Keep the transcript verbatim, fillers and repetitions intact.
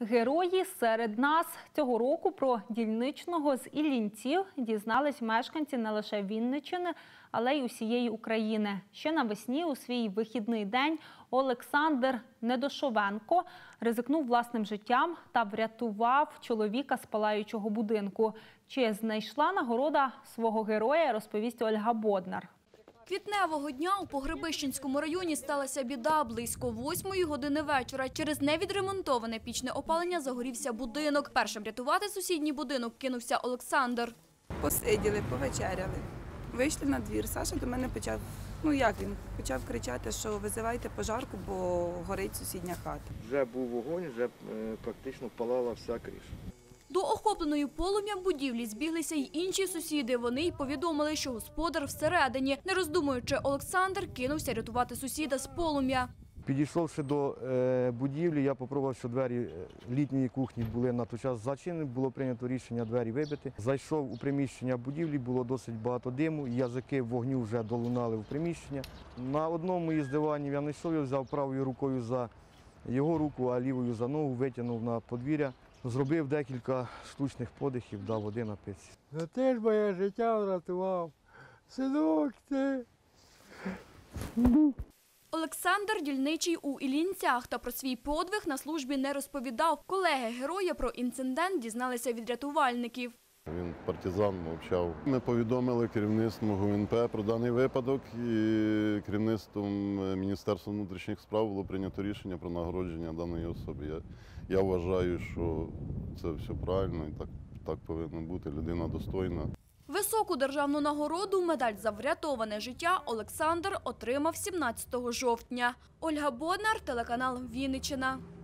Герої серед нас. Цього року про дільничного з Іллінців дізнались мешканці не лише Вінниччини, але й усієї України. Ще навесні у свій вихідний день Олександр Недошовенко ризикнув власним життям та врятував чоловіка з палаючого будинку. Чи знайшла нагорода свого героя, розповість Ольга Боднар. Квітневого дня у Погребищенському районі сталася біда. Близько восьмої години вечора через невідремонтоване пічне опалення загорівся будинок. Першим рятувати сусідній будинок кинувся Олександр. Посиділи, повечеряли. Вийшли на двір. Саша до мене почав, ну як він, почав кричати, що визивайте пожарку, бо горить сусідня хата. Вже був вогонь, вже практично палала вся криша. До охопленої полум'ям будівлі збіглися й інші сусіди. Вони й повідомили, що господар всередині. Не роздумуючи, Олександр кинувся рятувати сусіда з полум'я. Підійшовши до е, будівлі, я спробував, що двері літньої кухні були на той час зачинені, було прийнято рішення двері вибити. Зайшов у приміщення будівлі, було досить багато диму, язики вогню вже долунали в приміщення. На одному із диванів я не йшов, я взяв правою рукою за його руку, а лівою за ногу, витягнув на подвір'я. Зробив декілька штучних подихів, дав води напитися. За те ж моє життя врятував. Синок ти. Олександр дільничий у Іллінцях та про свій подвиг на службі не розповідав. Колеги героя про інцидент дізналися від рятувальників. Він партизан мовчав. Ми повідомили керівництву ГУНП про даний випадок і керівництвом Міністерства внутрішніх справ було прийнято рішення про нагородження даної особи. Я, я вважаю, що це все правильно і так, так повинно бути, людина достойна. Високу державну нагороду, медаль за врятоване життя, Олександр отримав сімнадцятого жовтня. Ольга Боднар, телеканал Вінниччина.